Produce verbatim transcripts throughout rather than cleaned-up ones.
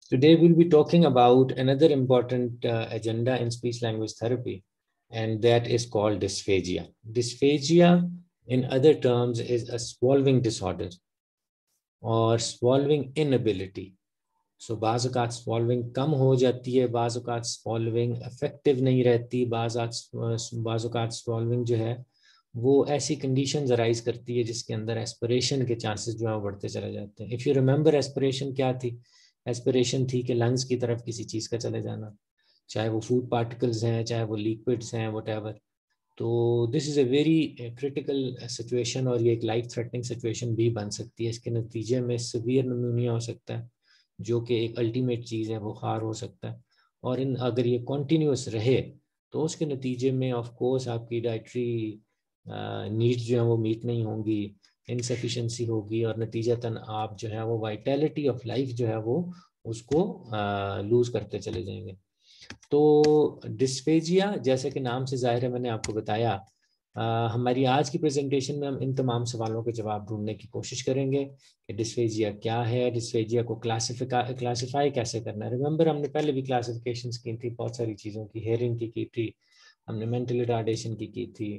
Today we'll be talking about another important uh, agenda in speech language therapy, and that is called dysphagia. Dysphagia, in other terms, is a swallowing disorder or swallowing inability. So so, बाज़ औक़ात swallowing कम हो जाती है, बाज़ औक़ात swallowing effective नहीं रहती, बाज़ बाज़ औक़ात swallowing जो है वो ऐसी कंडीशन अराइज करती है जिसके अंदर एस्पिरेशन के चांसेस जो है बढ़ते चले जाते हैं. इफ़ यू रिमेंबर, एस्पिरेशन क्या थी? एस्पिरेशन थी कि लंग्स की तरफ किसी चीज़ का चले जाना, चाहे वो फूड पार्टिकल्स हैं, चाहे वो लिक्विड्स हैं, व्हाटएवर. तो this is a very critical situation और ये एक लाइफ थ्रेटनिंग सिचुएशन भी बन सकती है. इसके नतीजे में सीवियर निमोनिया हो सकता है, जो कि एक अल्टीमेट चीज़ है, बुखार हो सकता है. और इन अगर ये कॉन्टीन्यूस रहे तो उसके नतीजे में ऑफ कोर्स आपकी डाइटरी नीड्स जो है वो मीट नहीं होंगी, इनसफिशेंसी होगी और नतीजतन आप जो है वो वाइटैलिटी ऑफ लाइफ जो है वो उसको लूज़ करते चले जाएंगे. तो डिस्फेजिया, जैसे कि नाम से जाहिर है, मैंने आपको बताया, Uh, हमारी आज की प्रेजेंटेशन में हम इन तमाम सवालों के जवाब ढूंढने की कोशिश करेंगे कि डिस्फेजिया क्या है, डिस्फेजिया को क्लासिफिका क्लासिफाई कैसे करना है. रिमेंबर, हमने पहले भी क्लासिफिकेशंस की थी बहुत सारी चीज़ों की, हेयरिंग की की थी, हमने मेंटल रिटार्डेशन की की थी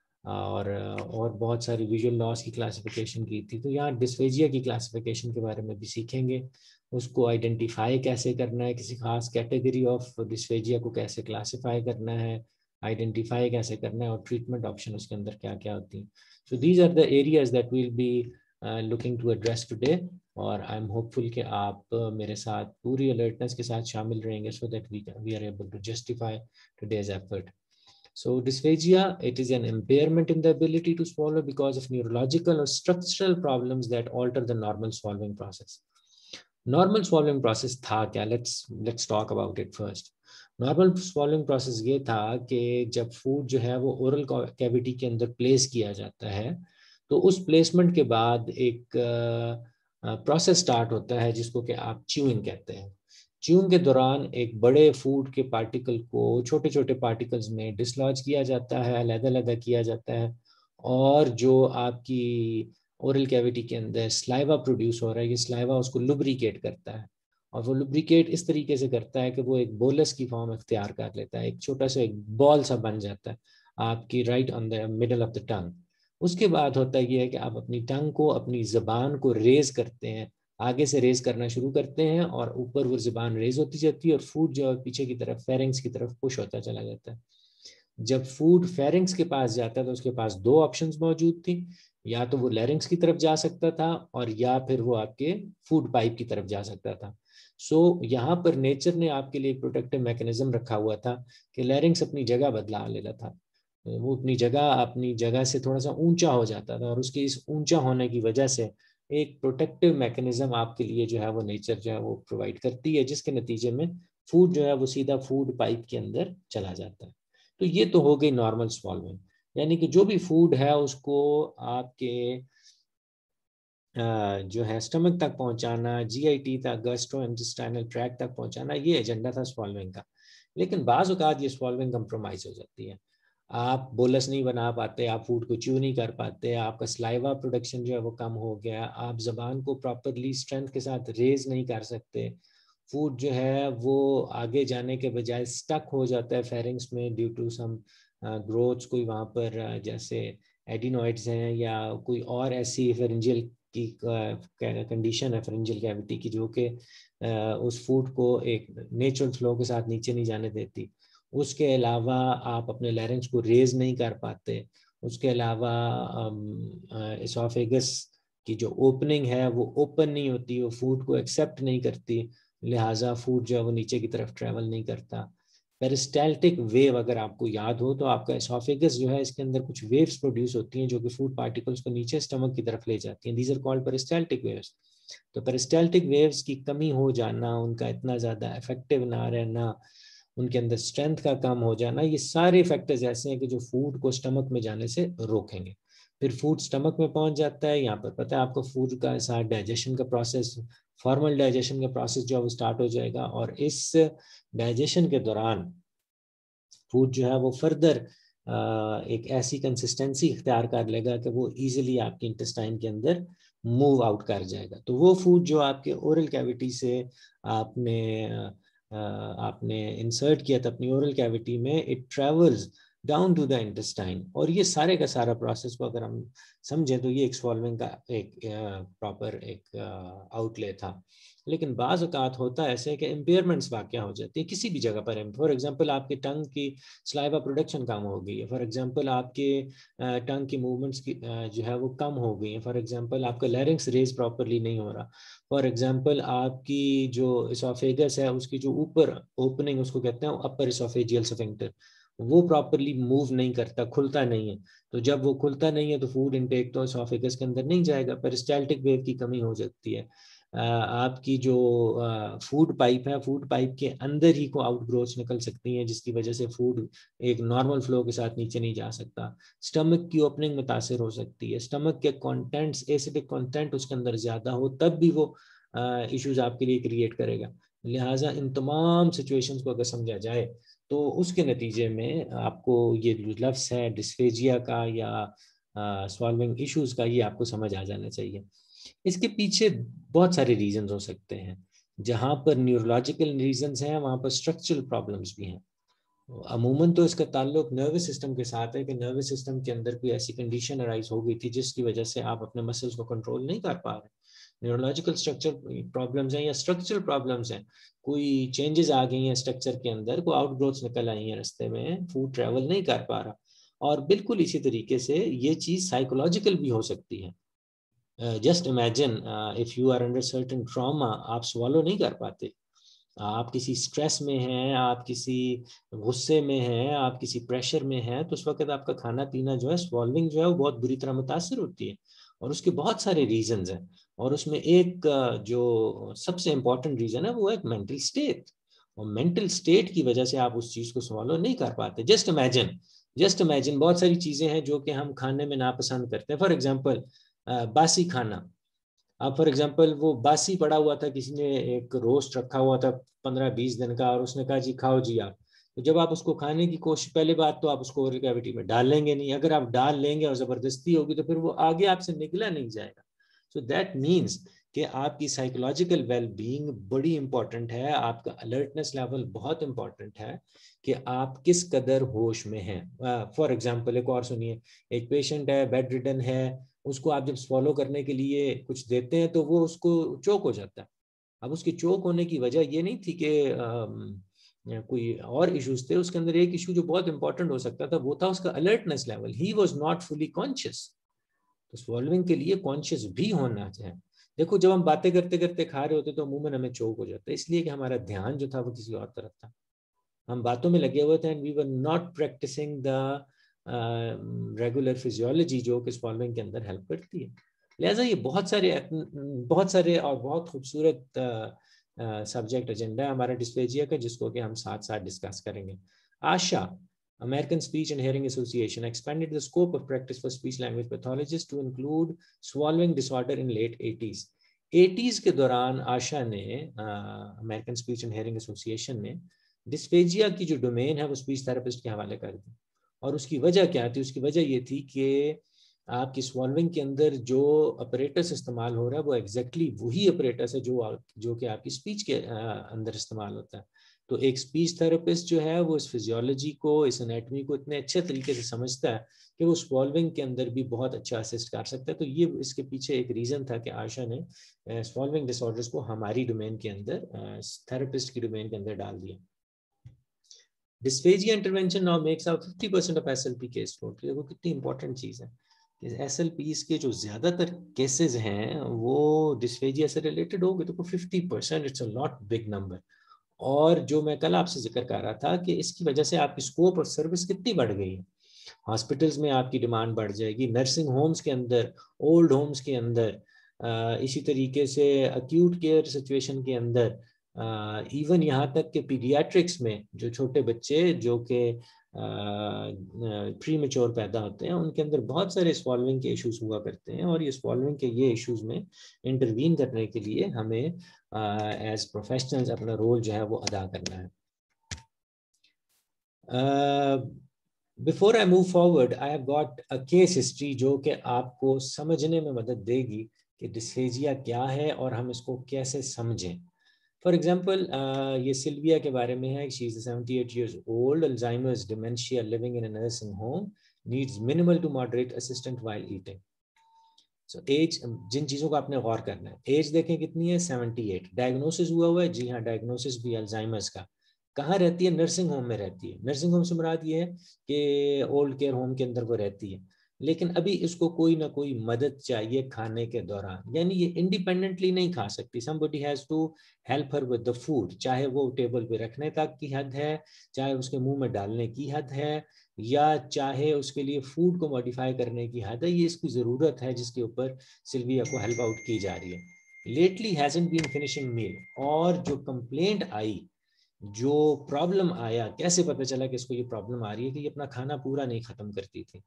और और बहुत सारी विजुअल लॉस की क्लासिफिकेशन की थी. तो यहाँ डिस्फेजिया की क्लासिफिकेशन के बारे में भी सीखेंगे, उसको आइडेंटिफाई कैसे करना है, किसी खास कैटेगरी ऑफ डिस्फेजिया को कैसे क्लासिफाई करना है, आइडेंटिफाई कैसे करना है और ट्रीटमेंट ऑप्शन उसके अंदर क्या क्या होती हैं. So these are the areas that will be looking to address today. और आई एम होपफुल कि आप uh, मेरे साथ पूरी अलर्टनेस के साथ शामिल रहेंगे so that we we are able to justify today's effort. So dysphagia, it is an impairment in the ability to swallow because of neurological or structural problems that alter the normal swallowing process. Normal swallowing process था क्या? Let's let's talk about it first. Normal swallowing process ये था कि जब food जो है वो oral cavity के अंदर प्लेस किया जाता है तो उस प्लेसमेंट के बाद एक प्रोसेस uh, स्टार्ट होता है जिसको कि आप च्यूइंग कहते हैं. च्यूइंग के दौरान एक बड़े फूड के पार्टिकल को छोटे छोटे पार्टिकल्स में डिसलॉज किया जाता है, अलग-अलग किया जाता है, और जो आपकी ओरल कैविटी के अंदर स्लाइवा प्रोड्यूस हो रहा है, ये स्लाइवा उसको लुब्रिकेट करता है. और वो लुब्रिकेट इस तरीके से करता है कि वो एक बोलस की फॉर्म अख्तियार कर लेता है, एक छोटा सा एक बॉल सा बन जाता है आपकी right on the middle of the tongue. उसके बाद होता ये है कि आप अपनी टंग को, अपनी ज़बान को रेज करते हैं, आगे से रेज करना शुरू करते हैं और ऊपर वो ज़बान रेज होती जाती है और फूड जो है पीछे की तरफ फेरिंग्स की तरफ पुश होता चला जाता है. जब फूड फेरिंग्स के पास जाता है तो उसके पास दो ऑप्शंस मौजूद थी, या तो वो लैरिंग्स की तरफ जा सकता था और या फिर वो आपके फूड पाइप की तरफ जा सकता था. सो so, यहाँ पर नेचर ने आपके लिए एक प्रोटेक्टिव मैकेनिज्म रखा हुआ था कि लैरिंग्स अपनी जगह बदला लेता था, वो अपनी जगह अपनी जगह से थोड़ा सा ऊंचा हो जाता था और उसके इस ऊंचा होने की वजह से एक प्रोटेक्टिव मैकेनिज्म आपके लिए जो है वो नेचर जो है वो प्रोवाइड करती है, जिसके नतीजे में फूड जो है वो सीधा फूड पाइप के अंदर चला जाता है. तो ये तो हो गई नॉर्मल स्वॉल्विंग, यानी कि जो भी फूड है उसको आपके जो है स्टमक तक पहुंचाना, जीआईटी तक, गैस्ट्रो इंटेस्टाइनल ट्रैक्ट तक पहुंचाना, ये एजेंडा था स्वॉल्विंग का. लेकिन बाज़ औक़ात ये स्वॉल्विंग कंप्रोमाइज हो जाती है, आप बोलस नहीं बना पाते, आप फूड को च्यू नहीं कर पाते, आपका स्लाइवा प्रोडक्शन जो है वो कम हो गया, आप ज़बान को प्रॉपरली स्ट्रेंथ के साथ रेज नहीं कर सकते, फूड जो है वो आगे जाने के बजाय स्टक हो जाता है फेरिंग्स में ड्यू टू सम ग्रोथ्स, कोई वहाँ पर जैसे एडिनोइड्स हैं या कोई और ऐसी फेरेंजियल की कंडीशन है फेरेंजियल कैविटी की जो कि उस फूड को एक नेचुरल फ्लो के साथ नीचे नहीं जाने देती. उसके अलावा आप अपने लैरिंग्स को रेज नहीं कर पाते. उसके अलावा एसोफेगस की जो ओपनिंग है वो ओपन नहीं होती, वो फूड को एक्सेप्ट नहीं करती, लिहाजा फूड जो है वो नीचे की तरफ ट्रेवल नहीं करता. पेरिस्टाल्टिक वेव अगर आपको याद हो तो आपका एसोफेगस जो है इसके अंदर कुछ वेव्स प्रोड्यूस होती हैं जो कि फूड पार्टिकल्स को नीचे स्टमक की तरफ ले जाती हैं. These are called peristaltic waves. तो पेरिस्टाल्टिक वेव्स की कमी हो जाना, उनका इतना ज़्यादा इफेक्टिव ना रहना, उनके अंदर स्ट्रेंथ का कम हो जाना, ये सारे फैक्टर्स ऐसे हैं कि जो फूड को स्टमक में जाने से रोकेंगे. फिर फूड स्टमक में पहुंच जाता है, यहाँ पर पता है आपको फूड का साथ डाइजेशन का प्रोसेस, फॉर्मल डाइजेशन का प्रोसेस जो है वो स्टार्ट हो जाएगा और इस डाइजेशन के दौरान फूड जो है वो फर्दर एक ऐसी कंसिस्टेंसी इख्तियार कर लेगा कि वो इजीली आपके इंटेस्टाइन के अंदर मूव आउट कर जाएगा। तो वो फूड जो आपके ओरल कैविटी से आपने आपने इंसर्ट किया था अपनी ओरल कैविटी में, it travels down to the intestine, और ये सारे का सारा प्रोसेस को अगर हम समझें तो ये एक स्वॉल्विंग का एक प्रॉपर एक आउटले था। लेकिन बाज़ औक़ात होता है ऐसे कि इम्पेयरमेंट्स वाक़या हो जाती है किसी भी जगह पर। फॉर एग्जांपल आपके टंग की सलाइवा प्रोडक्शन कम हो गई है, फॉर एग्जांपल आपके टंग की मूवमेंट्स की जो है वो कम हो गई है, फॉर एग्जांपल आपका लैरिंक्स रेज प्रॉपरली नहीं हो रहा, फॉर एग्जांपल आपकी जो इसोफेगस है उसकी जो ऊपर ओपनिंग उसको कहते हैं अपर इसोफेजियल स्फिंक्टर, वो प्रॉपरली मूव नहीं करता, खुलता नहीं है। तो जब वो खुलता नहीं है तो फूड इनटेक तो इसोफेगस के अंदर नहीं जाएगा, पेरिस्टाल्टिक वेव की कमी हो जाती है। आपकी जो फूड पाइप है, फूड पाइप के अंदर ही को आउटग्रोथ निकल सकती हैं जिसकी वजह से फूड एक नॉर्मल फ्लो के साथ नीचे नहीं जा सकता। स्टमक की ओपनिंग मुतासर हो सकती है, स्टमक के कंटेंट्स एसिडिक कंटेंट उसके अंदर ज़्यादा हो तब भी वो इश्यूज आपके लिए क्रिएट करेगा। लिहाजा इन तमाम सिचुएशंस को अगर समझा जाए तो उसके नतीजे में आपको ये लफ्ज़ है डिस्फेजिया का या सॉल्विंग इश्यूज का, ये आपको समझ आ जाना चाहिए। इसके पीछे बहुत सारे रीजंस हो सकते हैं। जहाँ पर न्यूरोलॉजिकल रीजंस हैं वहाँ पर स्ट्रक्चरल प्रॉब्लम्स भी हैं। अमूमन तो इसका ताल्लुक नर्वस सिस्टम के साथ है कि नर्वस सिस्टम के अंदर कोई ऐसी कंडीशन अराइज हो गई थी जिसकी वजह से आप अपने मसल्स को कंट्रोल नहीं कर पा रहे। न्यूरोलॉजिकल स्ट्रक्चर प्रॉब्लम्स हैं या स्ट्रक्चरल प्रॉब्लम्स हैं, कोई चेंजेस आ गई हैं स्ट्रक्चर के अंदर, कोई आउटग्रोथ्स निकल आई हैं रास्ते में, फूड ट्रेवल नहीं कर पा रहा। और बिल्कुल इसी तरीके से ये चीज़ साइकोलॉजिकल भी हो सकती है। Just imagine if you are under certain trauma, आप स्वॉलो नहीं कर पाते, आप किसी स्ट्रेस में हैं, आप किसी गुस्से में हैं, आप किसी प्रेशर में हैं, तो उस वक्त आपका खाना पीना जो है स्वॉल्विंग जो है वो बहुत बुरी तरह मुतासर होती है। और उसके बहुत सारे रीजंस हैं, और उसमें एक जो सबसे इम्पॉर्टेंट रीजन है वो है मेंटल स्टेट, और मेंटल स्टेट की वजह से आप उस चीज़ को स्वॉलो नहीं कर पाते। जस्ट इमेजिन जस्ट इमेजिन बहुत सारी चीज़ें हैं जो कि हम खाने में नापसंद करते हैं। फॉर एग्जाम्पल बासी खाना, अब फॉर एग्जांपल वो बासी पड़ा हुआ था, किसी ने एक रोस्ट रखा हुआ था पंद्रह बीस दिन का और उसने कहा जी खाओ जी आप, तो जब आप उसको खाने की कोशिश, पहले बात तो आप उसको ओरल कैविटी में डाल लेंगे नहीं, अगर आप डाल लेंगे और ज़बरदस्ती होगी तो फिर वो आगे आपसे निकला नहीं जाएगा। सो दैट मीन्स कि आपकी साइकोलॉजिकल वेल बीइंग बड़ी इंपॉर्टेंट है, आपका अलर्टनेस लेवल बहुत इंपॉर्टेंट है कि आप किस कदर होश में हैं। फॉर एग्जांपल एक और सुनिए, एक पेशेंट है बेड रिडन है, उसको आप जब स्वॉलो करने के लिए कुछ देते हैं तो वो उसको चोक हो जाता है। अब उसकी चोक होने की वजह ये नहीं थी कि कोई और इश्यूज थे, उसके अंदर एक इशू जो बहुत इंपॉर्टेंट हो सकता था वो था उसका alertness level, he was not fully conscious. तो स्वॉल्विंग के लिए कॉन्शियस भी होना चाहिए। देखो जब हम बातें करते करते खा रहे होते तो अमूमन हमें चोक हो जाता है, इसलिए कि हमारा ध्यान जो था वो किसी और तरफ था, हम बातों में लगे हुए थे and we were not practising the regular physiology जो कि स्वॉल्विंग के अंदर हेल्प करती है। लिहाजा ये बहुत सारे बहुत सारे और बहुत खूबसूरत सब्जेक्ट एजेंडा है हमारा डिस्फेजिया का, जिसको कि हम साथ साथ डिस्कस करेंगे। ASHA, American Speech and Hearing Association, expanded the scope of practice for speech language pathologists to include swallowing disorder in late eighties. Eighties के दौरान आशा ने, American speech and hearing association ने, डिस्फेजिया की जो domain है वो speech therapist के हवाले कर दी। और उसकी वजह क्या थी? उसकी वजह ये थी कि आपकी स्वॉल्विंग के अंदर जो ऑपरेटस इस्तेमाल हो रहा है वो एग्जैक्टली वही ऑपरेटस है जो जो कि आपकी स्पीच के अंदर इस्तेमाल होता है। तो एक स्पीच थेरेपिस्ट जो है वो इस फिजियोलॉजी को, इस एनाटॉमी को इतने अच्छे तरीके से समझता है कि वो स्वॉल्विंग के अंदर भी बहुत अच्छा असिस्ट कर सकता है। तो ये इसके पीछे एक रीज़न था कि आशा ने स्वॉल्विंग डिसऑर्डर्स को हमारी डोमेन के अंदर, थेरेपिस्ट की डोमेन के अंदर डाल दिया। Dysphagia intervention now makes out fifty percent of SLP case load. देखो कितनी इंपॉर्टेंट चीज़ है कि एसएलपीज के जो ज़्यादातर केसेस हैं वो डिस्फेजिया से रिलेटेड हो गए, तो fifty percent it's a lot big number. और जो मैं कल आपसे जिक्र कर रहा था कि इसकी वजह से आपकी स्कोप और सर्विस कितनी बढ़ गई है। हॉस्पिटल्स में आपकी डिमांड बढ़ जाएगी, नर्सिंग होम्स के अंदर, ओल्ड होम्स के अंदर, इसी तरीके से अक्यूट केयर सिचुएशन के अंदर, इवन यहाँ तक कि पीडियाट्रिक्स में जो छोटे बच्चे जो कि प्री मेच्योर पैदा होते हैं उनके अंदर बहुत सारे स्वॉल्विंग के इश्यूज हुआ करते हैं, और ये स्वॉल्विंग के ये इश्यूज में इंटरवीन करने के लिए हमें एज uh, प्रोफेशनल्स अपना रोल जो है वो अदा करना है। Before I move forward, I have got a case history जो कि आपको समझने में मदद देगी कि डिस्फेजिया क्या है और हम इसको कैसे समझें। फॉर एग्जाम्पल ये सिल्विया के बारे में है। She is seventy eight years old, Alzheimer's dementia, living in a nursing home, needs minimal to moderate assistant while eating. So as, जिन चीज़ों का आपने गौर करना है, एज देखें कितनी है, सेवेंटी एट। डायग्नोसिस हुआ हुआ है, जी हाँ, डायग्नोसिस भी अल्जाइमर्स का। कहाँ रहती है, नर्सिंग होम में रहती है। नर्सिंग होम से मुराद ये है कि ओल्ड केयर होम के अंदर वो रहती है, लेकिन अभी इसको कोई ना कोई मदद चाहिए खाने के दौरान, यानी ये इंडिपेंडेंटली नहीं खा सकती। Somebody has to help her with the food, चाहे वो टेबल पे रखने तक की हद है, चाहे उसके मुंह में डालने की हद है, या चाहे उसके लिए फूड को मॉडिफाई करने की हद है। ये इसकी ज़रूरत है जिसके ऊपर सिल्विया को हेल्प आउट की जा रही है। Lately hasn't been finishing meal, और जो कंप्लेंट आई, जो प्रॉब्लम आया, कैसे पता चला कि इसको ये प्रॉब्लम आ रही है कि ये अपना खाना पूरा नहीं खत्म करती थी,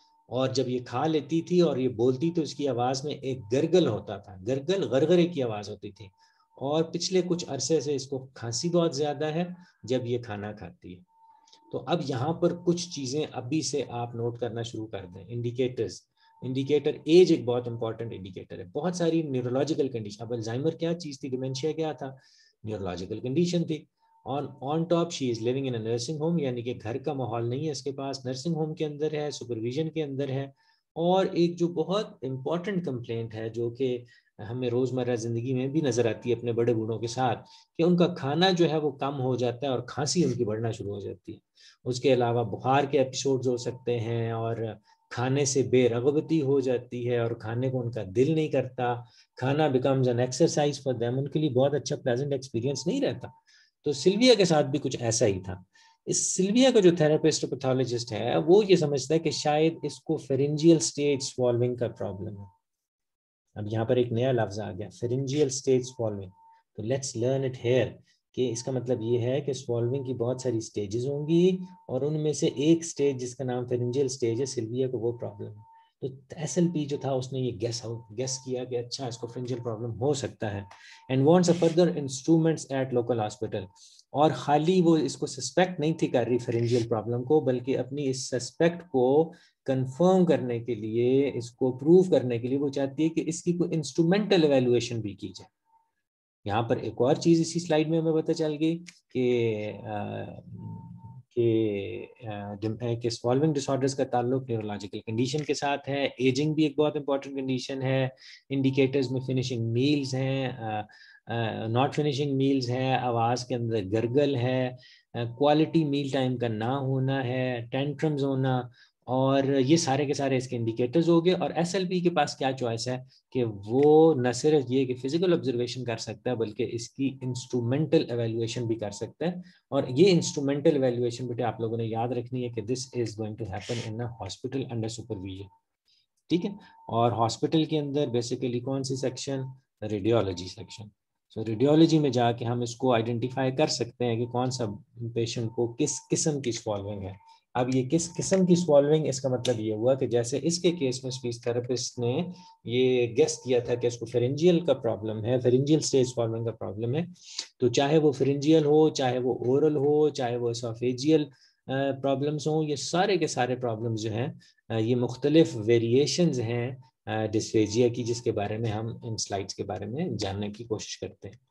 और जब ये खा लेती थी और ये बोलती तो इसकी आवाज़ में एक गरगल होता था, गरगल गरगरे की आवाज़ होती थी। और पिछले कुछ अरसे से इसको खांसी बहुत ज़्यादा है जब ये खाना खाती है। तो अब यहाँ पर कुछ चीज़ें अभी से आप नोट करना शुरू कर दें। इंडिकेटर्स, इंडिकेटर, एज एक बहुत इंपॉर्टेंट इंडिकेटर है। बहुत सारी न्यूरोलॉजिकल कंडीशन, अब अल्जाइमर क्या चीज़ थी, डिमेंशिया क्या था, न्यूरोलॉजिकल कंडीशन थी। On on top she is living in a nursing home, यानी कि घर का माहौल नहीं है इसके पास, नर्सिंग होम के अंदर है, सुपरविजन के अंदर है। और एक जो बहुत इंपॉर्टेंट कंप्लेंट है, जो कि हमें रोज़मर्रा ज़िंदगी में भी नज़र आती है अपने बड़े बूढ़ों के साथ, कि उनका खाना जो है वो कम हो जाता है और खांसी उनकी बढ़ना शुरू हो जाती है। उसके अलावा बुखार के एपिसोड्स हो सकते हैं, और खाने से बेरगबती हो जाती है और खाने को उनका दिल नहीं करता। खाना becomes an exercise for them, उनके लिए बहुत अच्छा प्लेजेंट एक्सपीरियंस नहीं रहता। तो सिल्विया के साथ भी कुछ ऐसा ही था। इस सिल्विया का जो थेरेपिस्ट पैथोलॉजिस्ट है वो ये समझता है कि शायद इसको फेरिंजियल स्टेज स्वॉल्विंग का प्रॉब्लम है। अब यहाँ पर एक नया लफ्ज आ गया, फेरिंजियल स्टेज स्वॉल्विंग। तो लेट्स लर्न इट हेयर, कि इसका मतलब ये है कि स्वॉल्विंग की बहुत सारी स्टेजेस होंगी, और उनमें से एक स्टेज जिसका नाम फेरिंजियल स्टेज है, सिल्विया को वो प्रॉब्लम है। तो एस एल पी जो था उसने ये गेस आउट गेस किया कि अच्छा इसको फेरिंजियल प्रॉब्लम हो सकता है, and wants a further instruments at local hospital. और खाली वो इसको सस्पेक्ट नहीं थी कर रही फेरिंजियल प्रॉब्लम को, बल्कि अपनी इस सस्पेक्ट को कंफर्म करने के लिए, इसको प्रूव करने के लिए वो चाहती है कि इसकी कोई इंस्ट्रूमेंटल एवेल्युएशन भी की जाए। यहाँ पर एक और चीज इसी स्लाइड में हमें पता चल गई कि कि कि सॉल्विंग डिसऑर्डर्स का ताल्लुक न्यूरोलॉजिकल कंडीशन के साथ है। एजिंग भी एक बहुत इंपॉर्टेंट कंडीशन है। इंडिकेटर्स में फिनिशिंग मील्स हैं, नॉट फिनिशिंग मील्स है, आवाज़ के अंदर गरगल है, क्वालिटी मील टाइम का ना होना है, टेंट्रम्स होना, और ये सारे के सारे इसके इंडिकेटर्स हो गए। और एसएलपी के पास क्या चॉइस है कि वो न सिर्फ ये कि फिजिकल ऑब्जर्वेशन कर सकता है, बल्कि इसकी इंस्ट्रूमेंटल एवेल्युएशन भी कर सकता है। और ये इंस्ट्रूमेंटल एवेल्युएशन बेटे आप लोगों ने याद रखनी है कि this is going to happen in a hospital under supervision, ठीक है। और हॉस्पिटल के अंदर बेसिकली कौन सी section, radiology section. So radiology में जाके हम इसको आइडेंटिफाई कर सकते हैं कि कौन सा पेशेंट को किस किस्म की स्वॉल्विंग है। अब ये किस किस्म की स्वॉल्विंग, इसका मतलब ये हुआ कि जैसे इसके केस में स्पीच थेरेपिस्ट ने ये गेस किया था कि इसको फेरिंजियल का प्रॉब्लम है, फेरिंजियल स्टेज स्वॉल्विंग का प्रॉब्लम है, तो चाहे वो फेरिंजियल हो, चाहे वो ओरल हो, चाहे वो एसोफेजियल प्रॉब्लम्स हो, ये सारे के सारे प्रॉब्लम्स जो हैं ये मुख्तलिफ वेरिएशंस हैं डिस्फेजिया की, जिसके बारे में हम इन स्लाइड्स के बारे में जानने की कोशिश करते हैं।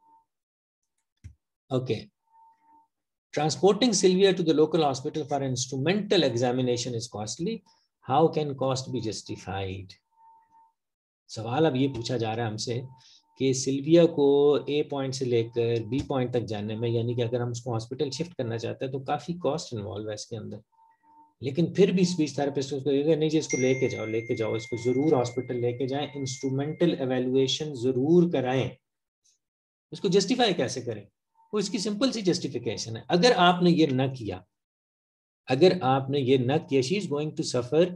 Okay, transporting Sylvia to the local hospital for instrumental examination is costly. How can cost be justified? सवाल अब ये पूछा जा रहा है हमसे कि सिल्विया को ए पॉइंट से लेकर बी पॉइंट तक जाने में, यानी कि अगर हम उसको हॉस्पिटल शिफ्ट करना चाहते हैं तो काफ़ी कॉस्ट इन्वॉल्व है इसके अंदर, लेकिन फिर भी स्पीच थेरेपिस्ट उसको कहेगा नहीं जी इसको लेके जाओ, लेके जाओ, इसको ज़रूर हॉस्पिटल लेके जाएं, इंस्ट्रूमेंटल एवेल्युएशन ज़रूर कराएं। इसको जस्टिफाई कैसे करें? वो इसकी सिंपल सी जस्टिफिकेशन है, अगर आपने ये न किया, अगर आपने ये न किया, she is going to suffer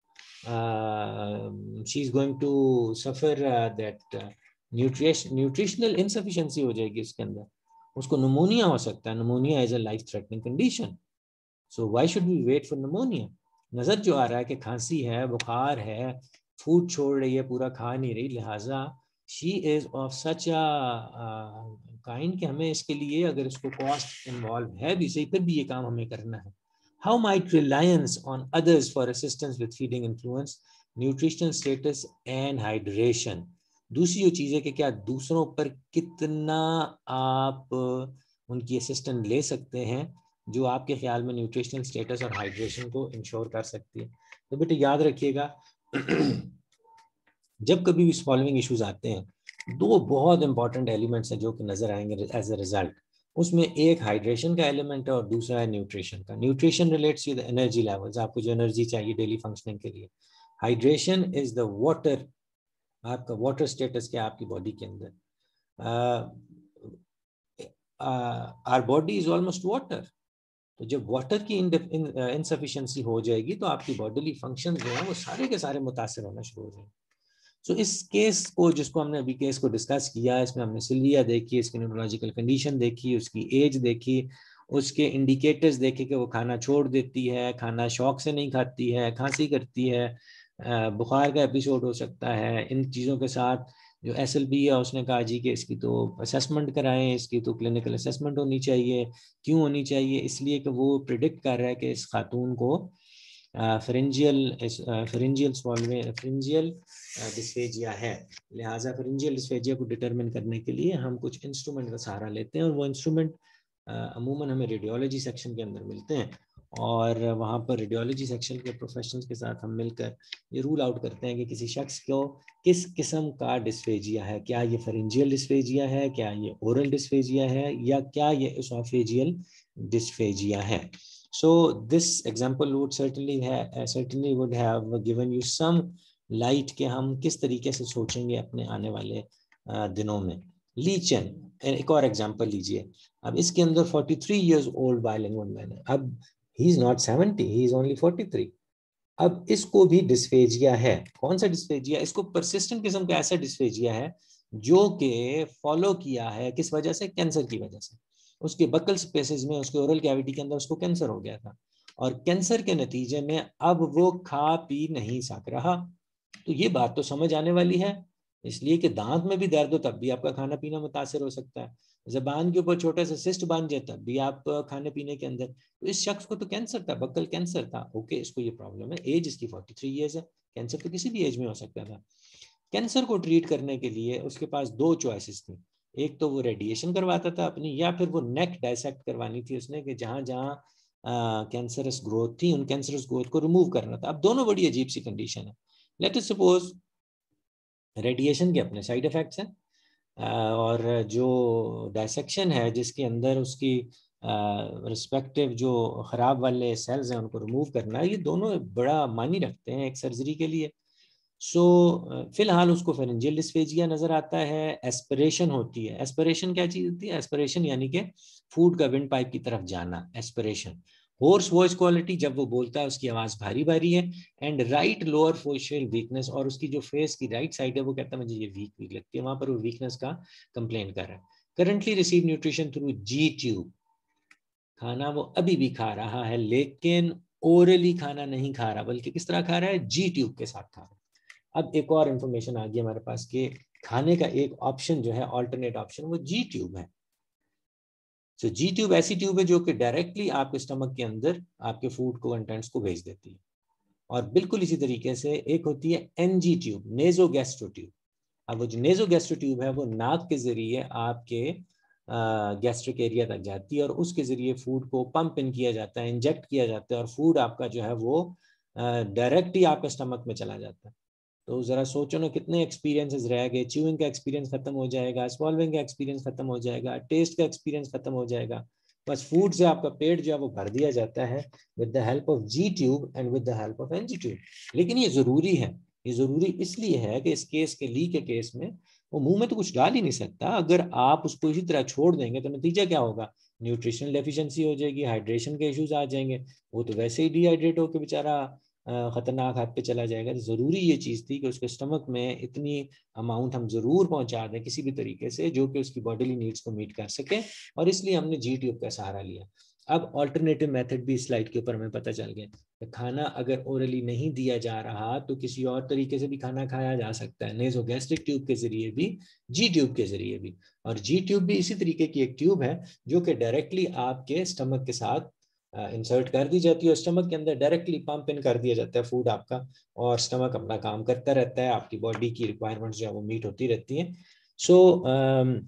she is going to suffer that nutritional insufficiency हो जाएगी उसके अंदर, उसको निमोनिया हो सकता है। Pneumonia is a life threatening condition, so why should we wait for pneumonia? नजर जो आ रहा है कि खांसी है, बुखार है, फूड छोड़ रही है, पूरा खा नहीं रही, लिहाजा she is of such a kind कि हमें इसके लिए, अगर इसको कॉस्ट इन्वॉल्व है भी सही, फिर भी ये काम हमें करना है। How might reliance on others for assistance with feeding influence? Nutritional status and hydration. दूसरी जो चीज़ है कि क्या दूसरों पर कितना आप उनकी असिस्टेंट ले सकते हैं जो आपके ख्याल में न्यूट्रिशनल स्टेटस और हाइड्रेशन को इंश्योर कर सकती है। तो बेटे याद रखिएगा जब कभी भी फॉलोइंग इश्यूज आते हैं, दो बहुत इंपॉर्टेंट एलिमेंट्स हैं जो कि नजर आएंगे एज अ रिजल्ट। उसमें एक हाइड्रेशन का एलिमेंट है और दूसरा है न्यूट्रिशन का। Nutrition relates to the energy levels, आपको जो एनर्जी चाहिए डेली फंक्शनिंग के लिए। हाइड्रेशन इज द वाटर, आपका वाटर स्टेटस क्या आपकी बॉडी के अंदर। Our body is almost water, तो जब वाटर की इनसफिशिएंसी हो जाएगी तो आपकी बॉडीली फंक्शन जो है वो सारे के सारे मुतासर होना शुरू हो जाएंगे। सो so, इस केस को जिसको हमने अभी केस को डिस्कस किया, इसमें हमने सिल्विया देखी, इसकी न्यूरोलॉजिकल कंडीशन देखी, उसकी एज देखी, उसके इंडिकेटर्स देखे कि वो खाना छोड़ देती है, खाना शौक से नहीं खाती है, खांसी करती है, बुखार का एपिसोड हो सकता है। इन चीज़ों के साथ जो एस एल बी है उसने कहा जी कि इसकी तो असेसमेंट कराएं, इसकी तो क्लिनिकल असेसमेंट होनी चाहिए। क्यों होनी चाहिए? इसलिए कि वो प्रिडिक्ट कर रहा है कि इस खातून को फेरेंजियल फेरेंजियल फेरेंजियल डिस्फेजिया है। लिहाजा फेरेंजियल डिस्फेजिया को डिटरमिन करने के लिए हम कुछ इंस्ट्रूमेंट का सहारा लेते हैं और वो इंस्ट्रूमेंट अमूमन हमें रेडियोलॉजी सेक्शन के अंदर मिलते हैं और वहाँ पर रेडियोलॉजी सेक्शन के प्रोफेशनल्स के साथ हम मिलकर ये रूल आउट करते हैं कि किसी शख्स को किस किस्म का डिस्फेजिया है। क्या ये फेरेंजियल डिस्फेजिया है, क्या ये ओरल डिस्फेजिया है, या क्या ये एसोफेजियल डिस्फेजिया है। So this example would certainly have certainly would have given you some light कि हम किस तरीके से सोचेंगे अपने आने वाले दिनों में। ली चेन एक और एग्जांपल लीजिए। अब इसके अंदर तैंतालीस years old bilingual man है। अब he is not seventy, he is only forty-three। अब इसको भी डिस्फेजिया है। कौन सा डिस्फेजिया? इसको परसिस्टेंट किस्म का ऐसा डिस्फेजिया है जो कि फॉलो किया है किस वजह से? कैंसर की वजह से। उसके बकल स्पेसेस में, उसके ओरल कैविटी के अंदर उसको कैंसर हो गया था और कैंसर के नतीजे में अब वो खा पी नहीं सक रहा। तो ये बात तो समझ आने वाली है, इसलिए कि दांत में भी दर्द हो तब भी आपका खाना पीना मुतासर हो सकता है। जबान के ऊपर छोटा सा सिस्ट बन जाए तब भी आप खाने पीने के अंदर। तो इस शख्स को तो कैंसर था, बक्कल कैंसर था। ओके, इसको ये प्रॉब्लम है, एज इसकी तैंतालीस इयर्स है, कैंसर तो किसी भी एज में हो सकता था। कैंसर को ट्रीट करने के लिए उसके पास दो चॉइसेस थी। एक तो वो रेडिएशन करवाता था अपनी, या फिर वो नेक डायसेक्ट करवानी थी उसने कि जहां जहां कैंसरस ग्रोथ थी उन कैंसरस ग्रोथ को रिमूव करना था। अब दोनों बड़ी अजीब सी कंडीशन है। लेट अस सपोज रेडिएशन के अपने साइड इफेक्ट्स हैं और जो डायसेक्शन है जिसके अंदर उसकी रिस्पेक्टिव जो खराब वाले सेल्स हैं उनको रिमूव करना है, ये दोनों बड़ा मानी रखते हैं एक सर्जरी के लिए। सो so, फिलहाल उसको फेरेंजियल डिस्फेजिया नजर आता है। एस्पिरेशन होती है। एस्पिरेशन क्या चीज होती है? एस्पिरेशन यानी कि फूड का विंड पाइप की तरफ जाना, एस्पिरेशन। होर्स वॉइस क्वालिटी, जब वो बोलता है उसकी आवाज भारी भारी है। And right lower facial weakness, और उसकी जो फेस की राइट साइड है वो कहता है मुझे ये वीक वीक लगती है, वहां पर वो वीकनेस का कंप्लेन कर रहा है। Currently receive nutrition through G tube, खाना वो अभी भी खा रहा है लेकिन ओरली खाना नहीं खा रहा, बल्कि किस तरह खा रहा है? जी ट्यूब के साथ खा रहा है। अब एक और इंफॉर्मेशन आ गई हमारे पास कि खाने का एक ऑप्शन जो है, ऑल्टरनेट ऑप्शन, वो जी ट्यूब है। सो जी ट्यूब ऐसी ट्यूब है जो कि डायरेक्टली आपके स्टमक के अंदर आपके फूड को कंटेंट्स को भेज देती है। और बिल्कुल इसी तरीके से एक होती है NG tube, naso gastro tube. अब वो जो नेजो गैस्ट्रो ट्यूब है वो नाक के जरिए आपके गैस्ट्रिक एरिया तक जाती है और उसके जरिए फूड को पंप इन किया जाता है, इंजेक्ट किया जाता है और फूड आपका जो है वो डायरेक्ट ही आपके स्टमक में चला जाता है। तो जरा सोचो ना कितने एक्सपीरियंसेस रह गए। च्यूइंग का एक्सपीरियंस खत्म हो जाएगा, स्वॉल्विंग का एक्सपीरियंस खत्म हो जाएगा, टेस्ट का एक्सपीरियंस खत्म हो जाएगा। बस फूड से आपका पेट जो है वो भर दिया जाता है with the help of G tube and with the help of NG tube. लेकिन ये जरूरी है, ये जरूरी इसलिए है कि इस केस के ली के केस में वो मुंह में तो कुछ डाल ही नहीं सकता। अगर आप उसको इसी तरह छोड़ देंगे तो नतीजा क्या होगा? न्यूट्रिशनल डेफिशिएंसी हो जाएगी, हाइड्रेशन के इश्यूज आ जाएंगे, वो तो वैसे ही डिहाइड्रेट होकर बेचारा खतरनाक हाथ पे चला जाएगा। तो जरूरी ये चीज थी कि उसके स्टमक में इतनी अमाउंट हम जरूर पहुंचा दें किसी भी तरीके से जो कि उसकी बॉडीली नीड्स को मीट कर सके, और इसलिए हमने जी ट्यूब का सहारा लिया। अब ऑल्टरनेटिव मेथड भी स्लाइड के ऊपर हमें पता चल गया। खाना अगर ओरली नहीं दिया जा रहा तो किसी और तरीके से भी खाना खाया जा सकता है, नेजोगैस्ट्रिक ट्यूब के जरिए भी, जी ट्यूब के जरिए भी। और जी ट्यूब भी इसी तरीके की एक ट्यूब है जो कि डायरेक्टली आपके स्टमक के साथ इंसर्ट कर दी जाती है और स्टमक के अंदर डायरेक्टली पंप इन कर दिया जाता है फूड आपका, और स्टमक अपना काम करता रहता है, आपकी बॉडी की रिक्वायरमेंट्स जो है वो मीट होती रहती हैं। सो so,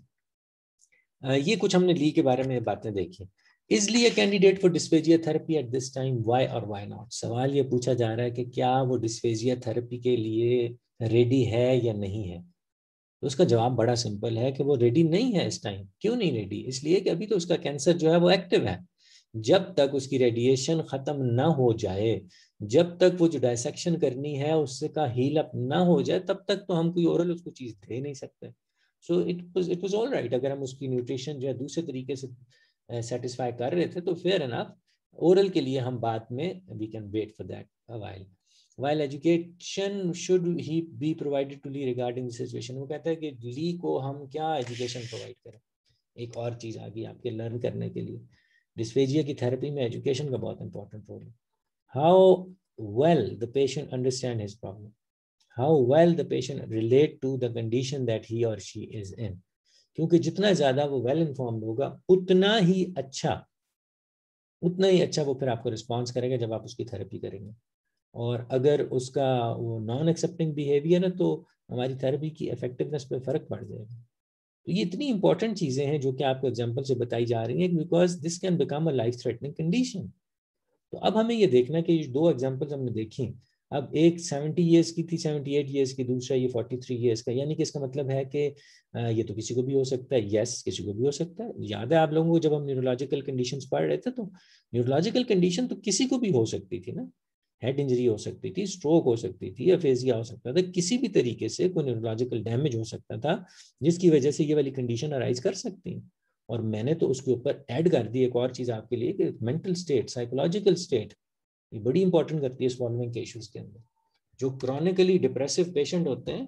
ये कुछ हमने ली के बारे में बातें देखी। इसलिए candidate for dysphagia therapy at this time, why or why not. सवाल ये पूछा जा रहा है कि क्या वो डिस्फेजिया थेरेपी के लिए रेडी है या नहीं है। तो उसका जवाब बड़ा सिंपल है कि वो रेडी नहीं है इस टाइम। क्यों नहीं रेडी? इसलिए कि अभी तो उसका कैंसर जो है वो एक्टिव है। जब तक उसकी रेडिएशन खत्म ना हो जाए, जब तक वो जो डायसेक्शन करनी है उससे का हील अप ना हो जाए, तब तक तो हम कोई ओरल उसको चीज दे नहीं सकते। So it was it was all right अगर हम उसकी न्यूट्रिशन जो है दूसरे तरीके से सेटिस्फाई कर रहे थे तो फेयर एनफ। ओरल के लिए हम बाद में we can wait for that a while. While education should he be provided to Lee regarding the situation, वो कहता है कि ली को हम क्या एजुकेशन प्रोवाइड करें। एक और चीज आ गई आपके लर्न करने के लिए, डिस्फेजिया की थेरेपी में एजुकेशन का बहुत इंपॉर्टेंट रोल है। How well the patient understand his problem, how well the patient relate to the condition that he or she is in. क्योंकि जितना ज्यादा वो वेल इन्फॉर्म्ड होगा उतना ही अच्छा उतना ही अच्छा वो फिर आपको रिस्पॉन्स करेगा जब आप उसकी थेरेपी करेंगे। और अगर उसका वो नॉन एक्सेप्टिंग बिहेवियर है तो हमारी थेरेपी की इफेक्टिवनेस पे फर्क पड़ जाएगा। तो ये इतनी इंपॉर्टेंट चीजें हैं जो कि आपको एग्जांपल से बताई जा रही हैं, because this can become a life threatening condition. तो अब हमें ये देखना है कि ये दो एग्जांपल्स हमने देखी, अब एक सेवेंटी ईयर्स की थी, सेवेंटी एट ईयर्स की, दूसरा ये फोर्टी थ्री ईयर्स का, यानी कि इसका मतलब है कि ये तो किसी को भी हो सकता है। यस, किसी को भी हो सकता है। याद है आप लोगों को जब हम न्यूरोलॉजिकल कंडीशंस पढ़ रहे थे तो न्यूरोलॉजिकल कंडीशन तो किसी को भी हो सकती थी ना। हेड इंजरी हो सकती थी, स्ट्रोक हो सकती थी, अफेजिया हो सकता था, किसी भी तरीके से कोई न्यूरोलॉजिकल डैमेज हो सकता था जिसकी वजह से ये वाली कंडीशन अराइज कर सकती है। और मैंने तो उसके ऊपर ऐड कर दी एक और चीज आपके लिए कि मेंटल स्टेट, साइकोलॉजिकल स्टेट, ये बड़ी इंपॉर्टेंट करती है स्वॉल्विंग के इश्यूज के अंदर। जो क्रॉनिकली डिप्रेसिव पेशेंट होते हैं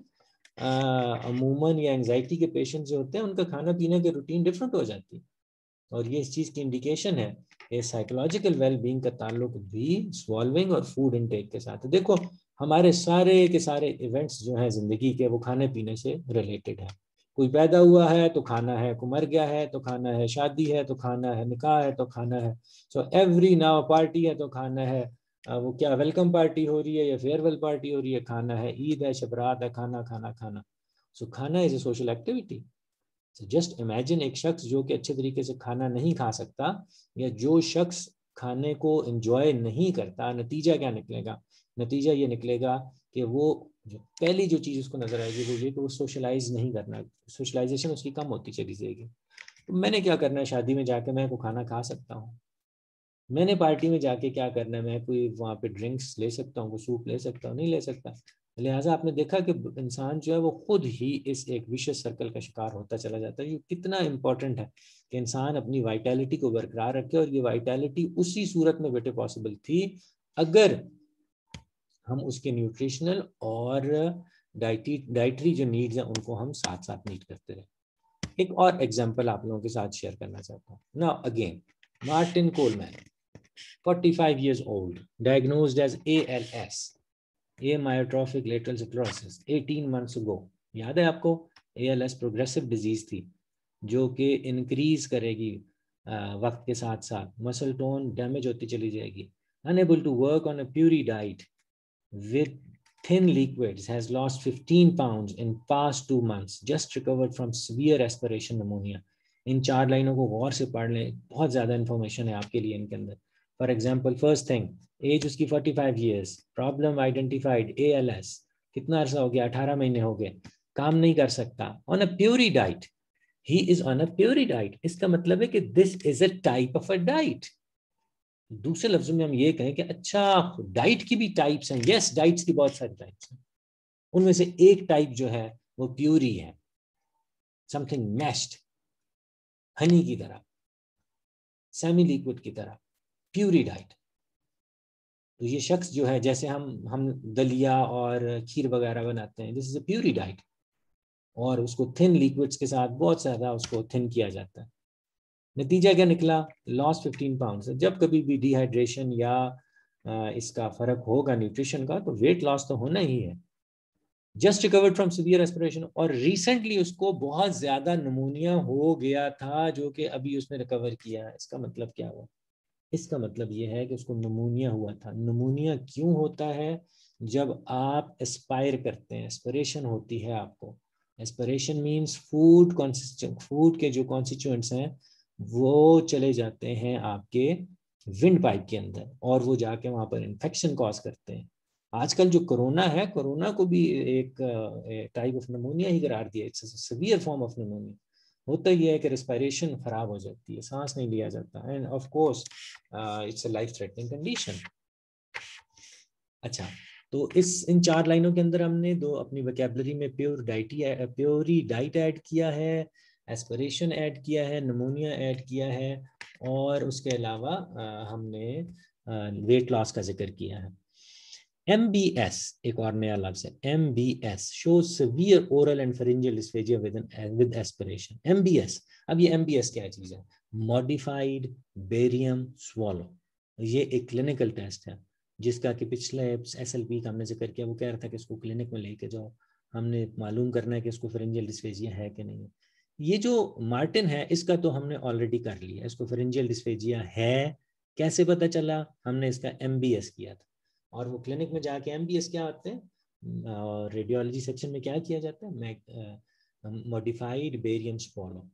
अमूमन, या एंजाइटी के पेशेंट जो होते हैं, उनका खाना पीने के रूटीन डिफरेंट हो जाती है, और ये इस चीज की इंडिकेशन है कि साइकोलॉजिकल वेलबींग का ताल्लुक भी स्वॉल्विंग और फूड इनटेक के साथ है। देखो हमारे सारे के सारे इवेंट्स जो हैं जिंदगी के, वो खाने पीने से रिलेटेड है। कोई पैदा हुआ है तो खाना है, कोई मर गया है तो खाना है, शादी है तो खाना है, निकाह है तो खाना है, सो एवरी नाउ पार्टी है तो खाना है, वो क्या वेलकम पार्टी हो रही है या फेयरवेल पार्टी हो रही है, खाना है, ईद है, शबरात है, खाना खाना खाना। सो खाना is a social activity. Just imagine एक शख्स जो कि अच्छे तरीके से खाना नहीं खा सकता, या जो शख्स खाने को एंजॉय नहीं करता, नतीजा क्या निकलेगा? नतीजा ये निकलेगा कि वो जो पहली जो चीज उसको नजर आएगी वो ये कि वो सोशलाइज नहीं करना, सोशलाइजेशन उसकी कम होती चली जाएगी। तो मैंने क्या करना है, शादी में जाके मैं को खाना खा सकता हूँ, मैंने पार्टी में जाके क्या करना है, मैं कोई वहाँ पे ड्रिंक्स ले सकता हूँ, सूप ले सकता हूँ, नहीं ले सकता। लिहाजा आपने देखा कि इंसान जो है वो खुद ही इस एक विशेष सर्कल का शिकार होता चला जाता है। ये कितना इंपॉर्टेंट है कि इंसान अपनी वाइटैलिटी को बरकरार रखे, और ये वाइटैलिटी उसी सूरत में बेटे पॉसिबल थी अगर हम उसके न्यूट्रिशनल और डाइटी डाइटरी जो नीड्स हैं उनको हम साथ साथ मीट करते रहे। एक और एग्जाम्पल आप लोगों के साथ शेयर करना चाहता हूँ। Now again, Martin Coleman, forty-five years old, diagnosed as A L S, amyotrophic lateral sclerosis, eighteen months ago। याद है आपको? A L S progressive disease थी जो कि इंक्रीज करेगी वक्त के साथ साथ, मसल टोन डैमेज होती चली जाएगी। Unable to work on a pure diet with thin liquids, has lost fifteen pounds in past two months, just recovered from severe aspiration pneumonia। इन चार लाइनों को गौर से पढ़ लें, बहुत ज्यादा इंफॉर्मेशन है आपके लिए इनके अंदर। For example, first thing, as उसकी पैंतालीस years, problem identified A L S, कितना अर्सा हो गया? अठारह महीने हो गए, काम नहीं कर सकता, on a puree diet, he is on a puree diet. इसका मतलब है कि this is a type of a diet. दूसरे लफ्जों में हम ये कहें कि अच्छा, डाइट की भी टाइप्स हैं। यस, डाइट्स की बहुत सारी टाइप्स हैं, उनमें से एक टाइप जो है वो प्यूरी है, समथिंग मैश्ड, हनी की तरह, सेमी लिक्विड की तरह, प्यूरी डाइट। तो ये शख्स जो है, जैसे हम हम दलिया और खीर वगैरह बनाते हैं, this is a puree diet, और उसको थिन लिक्विड्स के साथ बहुत ज्यादा उसको थिन किया जाता है। नतीजा क्या निकला? Loss fifteen pound. जब कभी भी डिहाइड्रेशन या इसका फर्क होगा न्यूट्रिशन का, तो वेट लॉस तो होना ही है। Just recovered from severe aspiration, और रिसेंटली उसको बहुत ज्यादा निमोनिया हो गया था जो कि अभी उसने रिकवर किया है। इसका मतलब क्या हुआ? इसका मतलब ये है कि उसको निमोनिया हुआ था। निमोनिया क्यों होता है? जब आप एस्पायर करते हैं, एस्पिरेशन होती है आपको। Aspiration means food consistent, food के जो कॉन्स्टिट्यूएंट्स हैं वो चले जाते हैं आपके विंड पाइप के अंदर और वो जाके वहां पर इन्फेक्शन कॉज करते हैं। आजकल जो कोरोना है, कोरोना को भी एक टाइप ऑफ निमोनिया ही करार दिया। It's a severe form of pneumonia. होता ही है कि रेस्पिरेशन खराब हो जाती है, सांस नहीं लिया जाता, and of course it's a life threatening condition. अच्छा, तो इस इन चार लाइनों के अंदर हमने दो अपनी वोकैबुलरी में pure diety puree diet add किया है, एस्पिरेशन ऐड किया है, निमोनिया ऐड किया है, और उसके अलावा हमने वेट लॉस का जिक्र किया है। M B S एक और नया लफ्ज है, M B S shows severe oral and pharyngeal dysphagia with an with aspiration. M B S, अब ये M B S क्या चीज है? Modified Barium Swallow। ये एक क्लिनिकल टेस्ट है जिसका कि पिछले एस एल पी का हमने जिक्र किया। वो कह रहा था कि इसको क्लिनिक में लेके जाओ, हमने मालूम करना है कि इसको फेरेंजियल डिस्फेजिया है कि नहीं है। ये जो मार्टिन है इसका तो हमने ऑलरेडी कर लिया, इसको फेरेंजियल डिस्फेजिया है। कैसे पता चला? हमने इसका M B S किया था, और वो क्लिनिक में जाके M B S क्या होते हैं और रेडियोलॉजी सेक्शन में क्या किया जाता है? Modified barium swallow.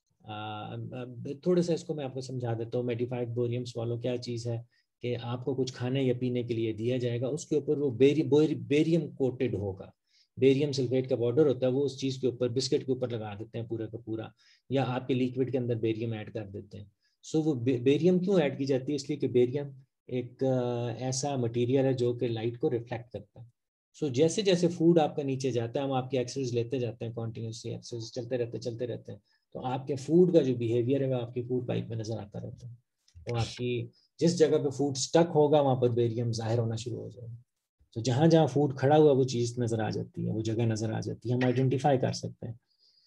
थोड़ा सा इसको मैं आपको समझा देता हूँ। मॉडिफाइड बेरियम स्वॉलो क्या चीज़ है कि आपको कुछ खाने या पीने के लिए दिया जाएगा, उसके ऊपर वो बेरी, बेरियम कोटेड होगा। बेरियम सल्फेट का पाउडर होता है, वो उस चीज़ के ऊपर, बिस्किट के ऊपर लगा देते हैं पूरा का पूरा, या आपके लिक्विड के अंदर बेरियम ऐड कर देते हैं। सो वो बेरियम क्यों ऐड की जाती है? इसलिए कि बेरियम एक ऐसा मटेरियल है जो कि लाइट को रिफ्लेक्ट करता है। सो so, जैसे जैसे फूड आपका नीचे जाता है, हम आपकी एक्सरसाइज लेते जाते हैं, कॉन्टिन्यूसली एक्सरसाइज चलते रहते चलते रहते हैं, तो आपके फूड का जो बिहेवियर है वो आपकी फूड पाइप में नजर आता रहता है। तो आपकी जिस जगह पे फूड स्टक होगा वहां पर बेरियम जाहिर होना शुरू हो जाएगा। तो जहां जहां फूड खड़ा हुआ वो चीज नजर आ जाती है, वो जगह नजर आ जाती है, हम आइडेंटिफाई कर सकते हैं।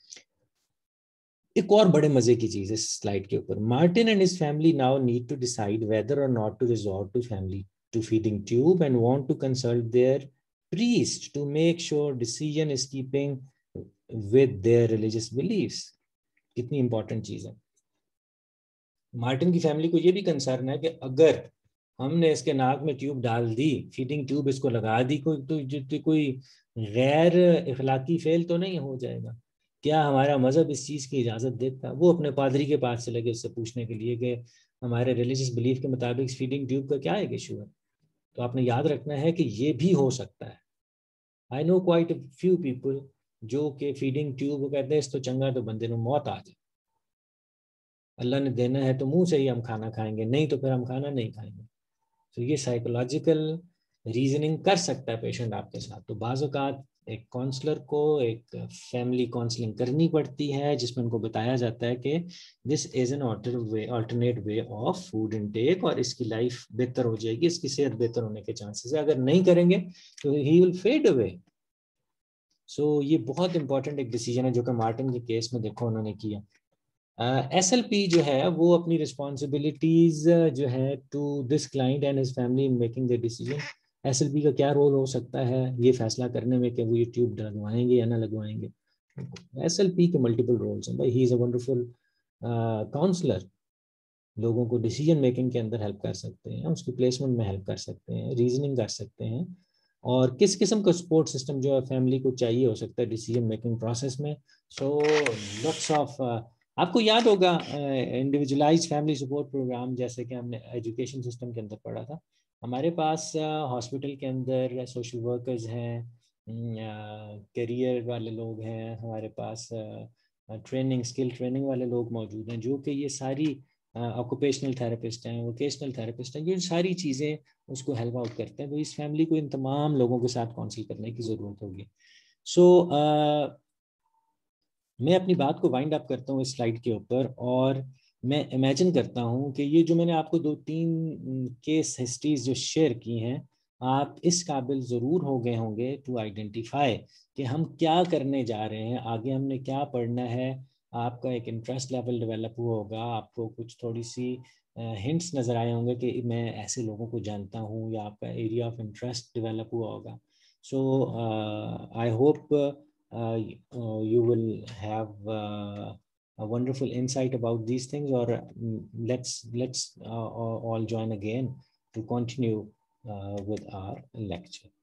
एक और बड़े मजे की चीज है स्लाइड के ऊपर, Martin and his family now need to decide whether or not to resort to family to feeding tube and want to consult their priest to make sure decision is keeping with their religious beliefs। कितनी important चीज है। Martin की family को ये भी concern है कि अगर हमने इसके नाक में ट्यूब डाल दी, फीडिंग ट्यूब इसको लगा दी, कोई तो, तो कोई गैर इखलाकी फेल तो नहीं हो जाएगा? क्या हमारा मजहब इस चीज़ की इजाज़त देता? वो अपने पादरी के पास चले गए उससे पूछने के लिए कि हमारे रिलीजियस बिलीफ के मुताबिक फीडिंग ट्यूब का क्या एक इशू है। तो आपने याद रखना है कि ये भी हो सकता है। I know quite few people जो कि फीडिंग ट्यूब कहते हैं इस तो चंगा तो बंदे को मौत आ जाए, अल्लाह ने देना है तो मुंह से ही हम खाना खाएंगे, नहीं तो फिर हम खाना नहीं खाएंगे। तो ये साइकोलॉजिकल रीजनिंग कर सकता है पेशेंट आपके साथ। तो बाज़ औक़ात एक काउंसलर को एक फैमिली काउंसलिंग करनी पड़ती है जिसमें उनको बताया जाता है कि this is an alternate way of food intake, और इसकी लाइफ बेहतर हो जाएगी, इसकी सेहत बेहतर होने के चांसेस है। अगर नहीं करेंगे तो he will fade away. So ये बहुत इंपॉर्टेंट एक डिसीजन है जो कि मार्टिन के केस में देखो उन्होंने किया। एस एल पी जो है वो अपनी रिस्पॉन्सिबिलिटीज जो है to this client and his family in making the decision. S L P का क्या रोल हो सकता है ये फैसला करने में कि वो ये ट्यूब लगवाएंगे या ना लगवाएंगे? एस एल पी के मल्टीपल रोल्स हैं भाई। He is a wonderful counsellor, लोगों को डिसीजन मेकिंग के अंदर हेल्प कर सकते हैं, उसकी प्लेसमेंट में हेल्प कर सकते हैं, रीजनिंग कर सकते हैं, और किस किस्म का सपोर्ट सिस्टम जो है फैमिली को चाहिए हो सकता है डिसीजन मेकिंग प्रोसेस में। सो लॉट्स ऑफ आपको याद होगा इंडिविजुअलाइज्ड फैमिली सपोर्ट प्रोग्राम, जैसे कि हमने एजुकेशन सिस्टम के अंदर पढ़ा था। हमारे पास हॉस्पिटल uh, के अंदर सोशल वर्कर्स हैं, करियर uh, वाले लोग हैं, हमारे पास ट्रेनिंग स्किल ट्रेनिंग वाले लोग मौजूद हैं, जो कि ये सारी ऑक्यूपेशनल थेरेपिस्ट हैं, वोकेशनल थेरेपिस्ट हैं, ये सारी चीज़ें उसको हेल्प आउट करते हैं। तो इस फैमिली को इन तमाम लोगों के साथ काउंसिल करने की ज़रूरत होगी। सो so, uh, मैं अपनी बात को वाइंड अप करता हूँ इस स्लाइड के ऊपर, और मैं इमेजिन करता हूँ कि ये जो मैंने आपको दो तीन केस हिस्ट्रीज जो शेयर की हैं, आप इस काबिल ज़रूर हो गए होंगे टू आइडेंटिफाई कि हम क्या करने जा रहे हैं, आगे हमने क्या पढ़ना है। आपका एक इंटरेस्ट लेवल डेवलप हुआ होगा, आपको कुछ थोड़ी सी हिंट्स नज़र आए होंगे कि मैं ऐसे लोगों को जानता हूँ, या आपका एरिया ऑफ इंटरेस्ट डेवलप हुआ होगा। So I hope Uh, uh, you will have uh, a wonderful insight about these things, or mm, let's let's uh, all join again to continue uh, with our lecture.